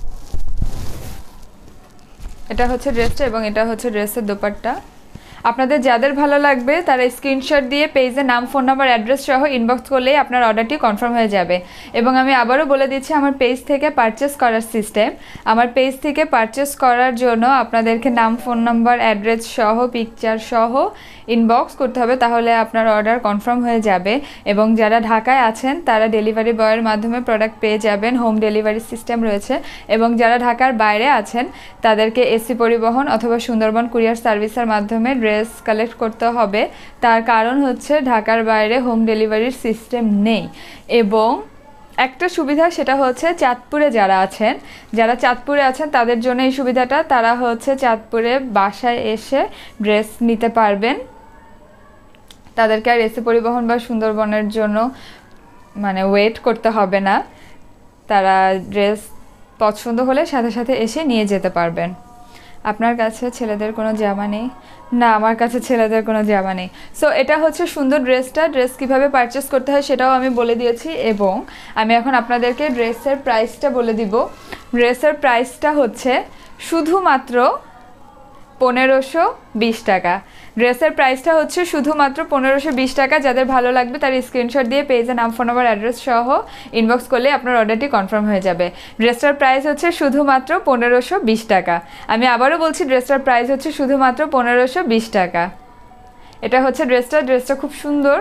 এটা হচ্ছে ড্রেসটা এবং এটা হচ্ছে ড্রেসের দোপাট্টা। আপনাদের যাদের ভালো লাগবে তারা স্ক্রিনশট দিয়ে পেজে নাম, ফোন নাম্বার, অ্যাড্রেস সহ ইনবক্স করলেই আপনার অর্ডারটি কনফার্ম হয়ে যাবে। এবং আমি আবারও বলে দিচ্ছি আমার পেজ থেকে পারচেস করার সিস্টেম। আমার পেজ থেকে পারচেস করার জন্য আপনাদেরকে নাম, ফোন নাম্বার, অ্যাড্রেস সহ পিকচার সহ ইনবক্স করতে হবে, তাহলে আপনার অর্ডার কনফার্ম হয়ে যাবে। এবং যারা ঢাকায় আছেন তারা ডেলিভারি বয়ের মাধ্যমে প্রোডাক্ট পেয়ে যাবেন, হোম ডেলিভারি সিস্টেম রয়েছে। এবং যারা ঢাকার বাইরে আছেন তাদেরকে এসি পরিবহন অথবা সুন্দরবন কুরিয়ার সার্ভিসের মাধ্যমে ড্রেস কালেক্ট করতে হবে। তার কারণ হচ্ছে ঢাকার বাইরে হোম ডেলিভারির সিস্টেম নেই। এবং একটা সুবিধা সেটা হচ্ছে চাঁদপুরে যারা আছেন, যারা চাঁদপুরে আছেন তাদের জন্য এই সুবিধাটা, তারা হচ্ছে চাঁদপুরে বাসায় এসে ড্রেস নিতে পারবেন। তাদেরকে আর এসি পরিবহন বা সুন্দরবনের জন্য মানে ওয়েট করতে হবে না, তারা ড্রেস পছন্দ হলে সাথে সাথে এসে নিয়ে যেতে পারবেন। আপনার কাছে ছেলেদের কোনো জামা নেই? না, আমার কাছে ছেলেদের কোনো জামা নেই। সো এটা হচ্ছে সুন্দর ড্রেসটা। ড্রেস কীভাবে পারচেস করতে হয় সেটাও আমি বলে দিয়েছি এবং আমি এখন আপনাদেরকে ড্রেসের প্রাইসটা বলে দিব। ড্রেসের প্রাইসটা হচ্ছে শুধুমাত্র পনেরোশো বিশ টাকা। ড্রেসের প্রাইসটা হচ্ছে শুধুমাত্র পনেরোশো বিশ টাকা। যাদের ভালো লাগবে তার স্ক্রিনশট দিয়ে পেজে নাম, ফোন নাম্বার, অ্যাড্রেস সহ ইনবক্স করলে আপনার অর্ডারটি কনফার্ম হয়ে যাবে। ড্রেসটার প্রাইস হচ্ছে শুধুমাত্র পনেরোশো বিশ টাকা। আমি আবারও বলছি, ড্রেসটার প্রাইস হচ্ছে শুধুমাত্র পনেরোশো বিশ টাকা। এটা হচ্ছে ড্রেসটা। ড্রেসটা খুব সুন্দর।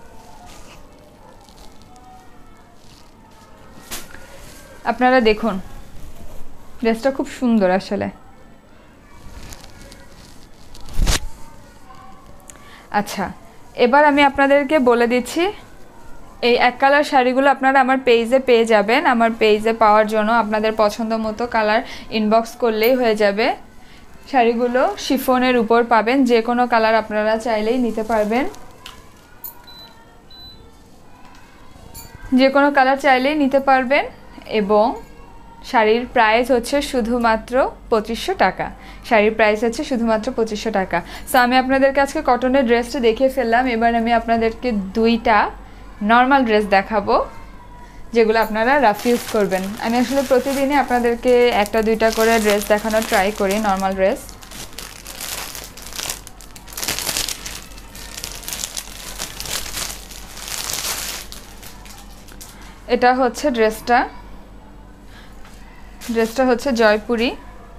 আপনারা দেখুন, ড্রেসটা খুব সুন্দর আসলে। আচ্ছা, এবার আমি আপনাদেরকে বলে দিচ্ছি, এই এক কালার শাড়িগুলো আপনারা আমার পেজে পেয়ে যাবেন। আমার পেজে পাওয়ার জন্য আপনাদের পছন্দ মতো কালার ইনবক্স করলেই হয়ে যাবে। শাড়িগুলো শিফনের উপর পাবেন, যে কোনো কালার আপনারা চাইলেই নিতে পারবেন, যে কোনো কালার চাইলেই নিতে পারবেন। এবং শাড়ির প্রাইস হচ্ছে শুধুমাত্র পঁচিশশো টাকা। শাড়ির প্রাইস হচ্ছে শুধুমাত্র পঁচিশশো টাকা। সো আমি আপনাদেরকে আজকে কটনের ড্রেসটা দেখিয়ে ফেললাম। এবার আমি আপনাদেরকে দুইটা নর্মাল ড্রেস দেখাবো যেগুলো আপনারা রাফ ইউজ করবেন। আমি আসলে প্রতিদিনই আপনাদেরকে একটা দুইটা করে ড্রেস দেখানোর ট্রাই করি, নর্মাল ড্রেস। এটা হচ্ছে ড্রেসটা। ড্রেসটা হচ্ছে জয়পুরি।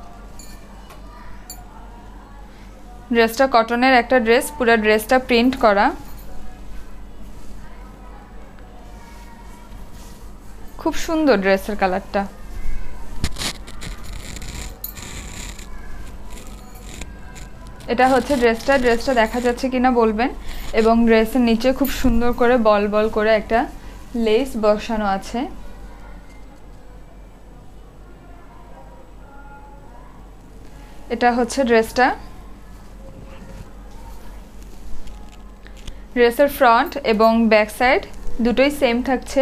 ড্রেসটা কটনের একটা ড্রেস, পুরো ড্রেসটা প্রিন্ট করা। খুব সুন্দর ড্রেসের কালারটা। এটা হচ্ছে ড্রেসটা। ড্রেসটা দেখা যাচ্ছে কিনা বলবেন। এবং ড্রেসের নিচে খুব সুন্দর করে বল বল করে একটা লেস বসানো আছে। এটা হচ্ছে ড্রেসটা। ড্রেসের ফ্রন্ট এবং ব্যাক সাইড দুটোই সেম থাকছে।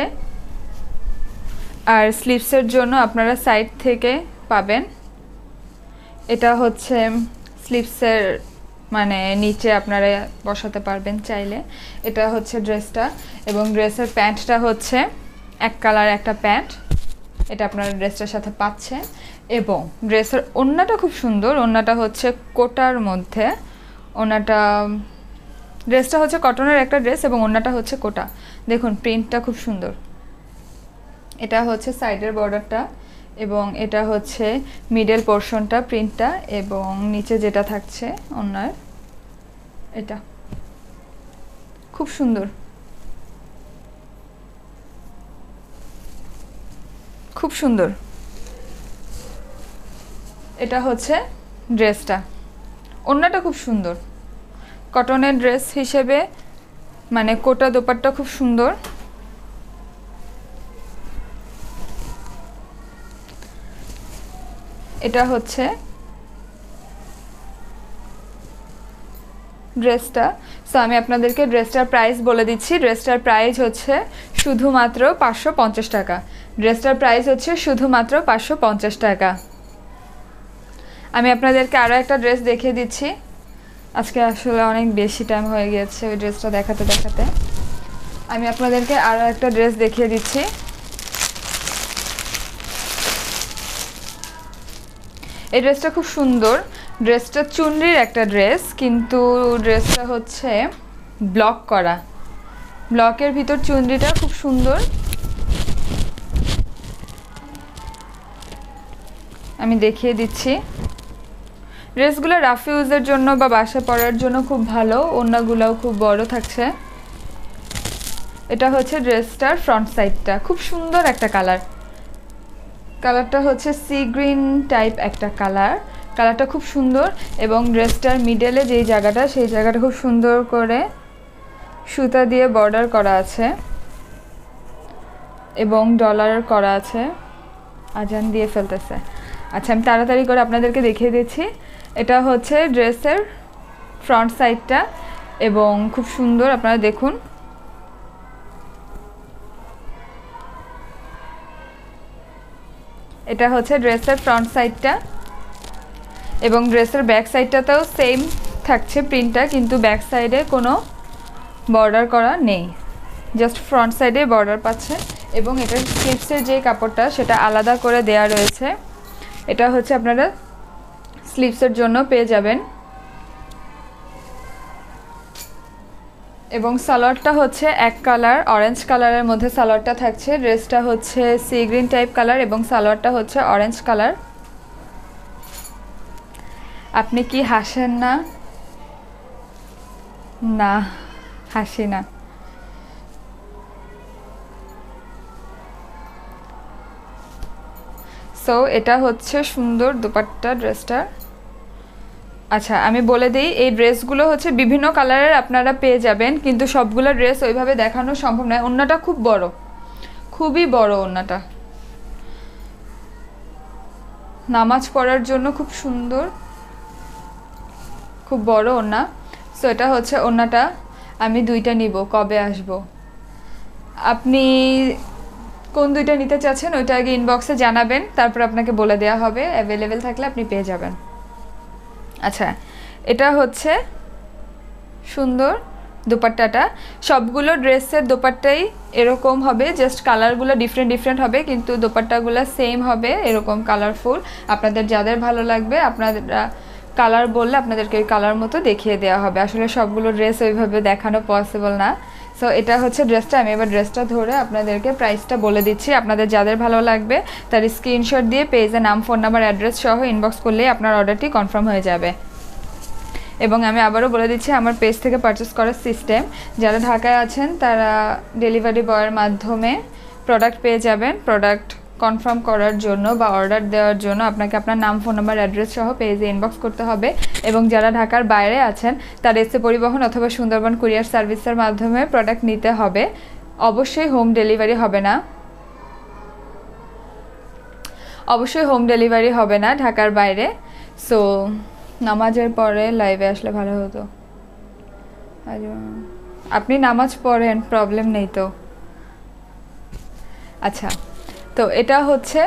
আর স্লিভসের জন্য আপনারা সাইড থেকে পাবেন। এটা হচ্ছে স্লিভসের মানে নিচে আপনারা বসাতে পারবেন চাইলে। এটা হচ্ছে ড্রেসটা। এবং ড্রেসের প্যান্টটা হচ্ছে এক কালার একটা প্যান্ট, এটা আপনারা ড্রেসটার সাথে পাচ্ছেন। এবং ড্রেসের ওড়নাটা খুব সুন্দর। ওড়নাটা হচ্ছে কোটার মধ্যে। ওড়নাটা ড্রেসটা হচ্ছে কটনের একটা ড্রেস এবং ওড়নাটা হচ্ছে কোটা। দেখুন প্রিন্টটা খুব সুন্দর। এটা হচ্ছে সাইডের বর্ডারটা এবং এটা হচ্ছে মিডল পোর্শনটা প্রিন্টটা, এবং নিচে যেটা থাকছে ওড়নার এটা খুব সুন্দর, খুব সুন্দর। এটা হচ্ছে ড্রেসটা। ওড়নাটা খুব সুন্দর। কটনের ড্রেস হিসেবে মানে কোটা দোপাট্টা খুব সুন্দর। এটা হচ্ছে ড্রেসটা। সো আমি আপনাদেরকে ড্রেসটার প্রাইস বলে দিচ্ছি। ড্রেসটার প্রাইস হচ্ছে শুধুমাত্র পাঁচশো পঞ্চাশ টাকা। ড্রেসটার প্রাইস হচ্ছে শুধুমাত্র পাঁচশো পঞ্চাশ টাকা। আমি আপনাদেরকে আরও একটা ড্রেস দেখিয়ে দিচ্ছি। আজকে আসলে অনেক বেশি টাইম হয়ে গিয়েছে ওই ড্রেসটা দেখাতে দেখাতে। আমি আপনাদেরকে আরও একটা ড্রেস দেখিয়ে দিচ্ছি। এই ড্রেসটা খুব সুন্দর। ড্রেসটা চুনরির একটা ড্রেস, কিন্তু ড্রেসটা হচ্ছে ব্লক করা, ব্লকের ভিতর চুনরিটা খুব সুন্দর। আমি দেখিয়ে দিচ্ছি। ড্রেসগুলো রাফ ইউজের জন্য বা বাসা পরার জন্য খুব ভালো, ওড়নাগুলোও খুব বড় থাকছে। এটা হচ্ছে ড্রেসটার ফ্রন্ট সাইডটা, খুব সুন্দর একটা কালার। কালারটা হচ্ছে সি গ্রিন টাইপ একটা কালার, কালারটা খুব সুন্দর। এবং ড্রেসটার মিডলে যেই জায়গাটা, সেই জায়গাটা খুব সুন্দর করে সুতা দিয়ে বর্ডার করা আছে এবং ডলার করা আছে। আজান দিয়ে ফেলতেছে। আচ্ছা, আমি তাড়াতাড়ি করে আপনাদেরকে দেখিয়ে দিচ্ছি। এটা হচ্ছে ড্রেসের ফ্রন্ট সাইডটা এবং খুব সুন্দর, আপনারা দেখুন। এটা হচ্ছে ড্রেসের ফ্রন্ট সাইডটা এবং ড্রেসের ব্যাক সাইডটাতেও সেম থাকছে প্রিন্টটা, কিন্তু ব্যাক সাইডে কোনো বর্ডার করা নেই, জাস্ট ফ্রন্ট সাইডে বর্ডার পাচ্ছেন। এবং এটার স্লিভসের যে কাপড়টা সেটা আলাদা করে দেয়া রয়েছে। এটা হচ্ছে আপনারা স্লিভসের জন্য পেয়ে যাবেন। এবং সালোয়ারটা হচ্ছে এক কালার, অরেঞ্জ কালারের মধ্যে সালোয়ারটা থাকছে। ড্রেসটা হচ্ছে সি গ্রিন টাইপ কালার এবং সালোয়ারটা হচ্ছে অরেঞ্জ কালার। আপনি কি হাসেন না? না, হাসি না। সো এটা হচ্ছে সুন্দর দুপাট্টা ড্রেসটা। আচ্ছা, আমি বলে দিই, এই ড্রেসগুলো হচ্ছে বিভিন্ন কালারের আপনারা পেয়ে যাবেন, কিন্তু সবগুলো ড্রেস ওইভাবে দেখানো সম্ভব নয়। ওড়নাটা খুব বড়, খুবই বড় ওড়নাটা, নামাজ পড়ার জন্য খুব সুন্দর, খুব বড় ওড়না। সো এটা হচ্ছে ওড়নাটা। আমি দুইটা নিব, কবে আসব? আপনি কোন দুইটা নিতে চাচ্ছেন ওইটা আগে ইনবক্সে জানাবেন, তারপর আপনাকে বলে দেওয়া হবে। অ্যাভেলেবেল থাকলে আপনি পেয়ে যাবেন। আচ্ছা, এটা হচ্ছে সুন্দর দোপাট্টাটা। সবগুলো ড্রেসের দোপাট্টাই এরকম হবে, জাস্ট কালারগুলো ডিফারেন্ট ডিফারেন্ট হবে, কিন্তু দোপাট্টাগুলো সেম হবে, এরকম কালারফুল। আপনাদের যাদের ভালো লাগবে আপনারা কালার বললে আপনাদেরকে ওই কালার মতো দেখিয়ে দেওয়া হবে। আসলে সবগুলো ড্রেস ওইভাবে দেখানো পসিবল না। সো এটা হচ্ছে ড্রেসটা। আমি এবার ড্রেসটা ধরে আপনাদেরকে প্রাইসটা বলে দিচ্ছি। আপনাদের যাদের ভালো লাগবে তার স্ক্রিনশট দিয়ে পেজে নাম, ফোন নাম্বার, অ্যাড্রেস সহ ইনবক্স করলেই আপনার অর্ডারটি কনফার্ম হয়ে যাবে। এবং আমি আবারও বলে দিচ্ছি আমার পেজ থেকে পারচেস করার সিস্টেম। যারা ঢাকায় আছেন তারা ডেলিভারি বয়ের মাধ্যমে প্রোডাক্ট পেয়ে যাবেন। প্রোডাক্ট কনফার্ম করার জন্য বা অর্ডার দেওয়ার জন্য আপনাকে আপনার নাম, ফোন নাম্বার, অ্যাড্রেস সহ পেজে ইনবক্স করতে হবে। এবং যারা ঢাকার বাইরে আছেন তার এসে পরিবহন অথবা সুন্দরবন কুরিয়ার সার্ভিসের মাধ্যমে প্রোডাক্ট নিতে হবে। অবশ্যই হোম ডেলিভারি হবে না, অবশ্যই হোম ডেলিভারি হবে না ঢাকার বাইরে। সো নামাজের পরে লাইভে আসলে ভালো হতো। আপনি নামাজ পড়েন, প্রবলেম নেই তো। আচ্ছা, তো এটা হচ্ছে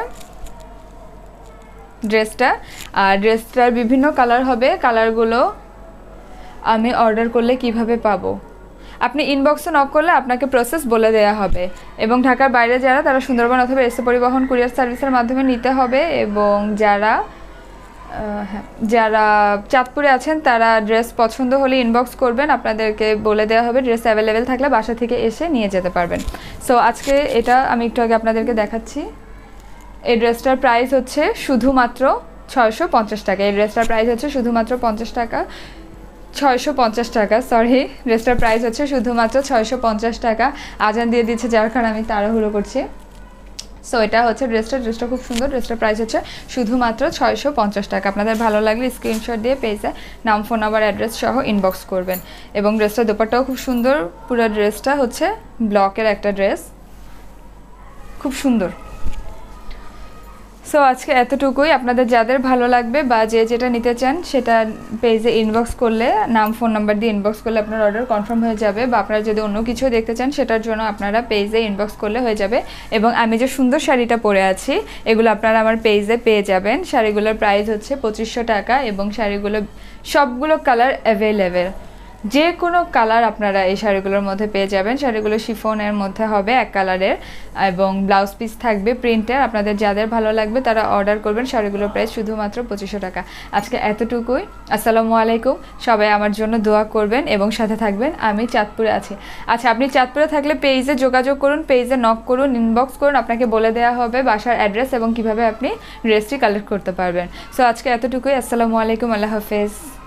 ড্রেসটা। আর ড্রেসটার বিভিন্ন কালার হবে। কালারগুলো আমি অর্ডার করলে কিভাবে পাবো? আপনি ইনবক্সে নক করলে আপনাকে প্রসেস বলে দেওয়া হবে। এবং ঢাকার বাইরে যারা, তারা সুন্দরবন অথবা এসে পরিবহন কুরিয়ার সার্ভিসের মাধ্যমে নিতে হবে। এবং যারা হ্যাঁ যারা চাঁদপুরে আছেন তারা ড্রেস পছন্দ হলে ইনবক্স করবেন, আপনাদেরকে বলে দেওয়া হবে। ড্রেস অ্যাভেলেবেল থাকলে বাসা থেকে এসে নিয়ে যেতে পারবেন। সো আজকে এটা আমি একটু আগে আপনাদেরকে দেখাচ্ছি। এই ড্রেসটার প্রাইস হচ্ছে শুধুমাত্র ছয়শো পঞ্চাশ টাকা। এই ড্রেসটার প্রাইস হচ্ছে শুধুমাত্র পঞ্চাশ টাকা ছয়শো পঞ্চাশ টাকা সরি ড্রেসটার প্রাইস হচ্ছে শুধুমাত্র ছয়শো পঞ্চাশ টাকা। আজান দিয়ে দিচ্ছে যার কারণে আমি তাড়াহুড়ো করছি। সো এটা হচ্ছে ড্রেসটা। ড্রেসটা খুব সুন্দর। ড্রেসটার প্রাইস হচ্ছে শুধুমাত্র ছয়শো পঞ্চাশ টাকা। আপনাদের ভালো লাগলে স্ক্রিনশট দিয়ে পেজে নাম, ফোন নাম্বার, অ্যাড্রেস সহ ইনবক্স করবেন। এবং ড্রেসটার দোপাট্টাও খুব সুন্দর। পুরো ড্রেসটা হচ্ছে ব্লকের একটা ড্রেস, খুব সুন্দর। সো আজকে এতটুকুই। আপনাদের যাদের ভালো লাগবে বা যে যেটা নিতে চান সেটা পেজে ইনবক্স করলে, নাম ফোন নাম্বার দিয়ে ইনবক্স করলে আপনার অর্ডার কনফার্ম হয়ে যাবে। বা আপনারা যদি অন্য কিছু দেখতে চান সেটার জন্য আপনারা পেজে ইনবক্স করলে হয়ে যাবে। এবং আমি যে সুন্দর শাড়িটা পরে আছি এগুলো আপনারা আমার পেজে পেয়ে যাবেন। শাড়িগুলোর প্রাইস হচ্ছে পঁচিশশো টাকা এবং শাড়িগুলো সবগুলো কালার অ্যাভেলেবেল, যে কোনো কালার আপনারা এই শাড়িগুলোর মধ্যে পেয়ে যাবেন। শাড়িগুলো শিফনের মধ্যে হবে এক কালারের এবং ব্লাউজ পিস থাকবে প্রিন্টের। আপনাদের যাদের ভালো লাগবে তারা অর্ডার করবেন। শাড়িগুলোর প্রাইস শুধুমাত্র পঁচিশশো টাকা। আজকে এতটুকুই। আসসালামু আলাইকুম। সবাই আমার জন্য দোয়া করবেন এবং সাথে থাকবেন। আমি চাঁদপুরে আছি। আচ্ছা, আপনি চাঁদপুরে থাকলে পেজে যোগাযোগ করুন, পেজে নক করুন, ইনবক্স করুন, আপনাকে বলে দেওয়া হবে বাসার অ্যাড্রেস এবং কিভাবে আপনি ড্রেসটি কালেক্ট করতে পারবেন। সো আজকে এতটুকুই। আসসালামু আলাইকুম, আল্লাহ হাফেজ।